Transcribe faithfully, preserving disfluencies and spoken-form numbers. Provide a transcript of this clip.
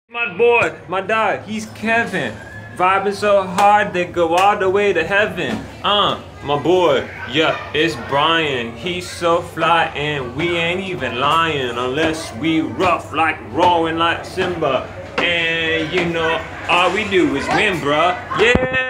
My boy, my dog, he's Kevin. Vibing so hard they go all the way to heaven. Uh, my boy, yeah, it's Brian. He's so fly and we ain't even lying unless we rough like roaring like Simba. And you know, all we do is win, bruh. Yeah!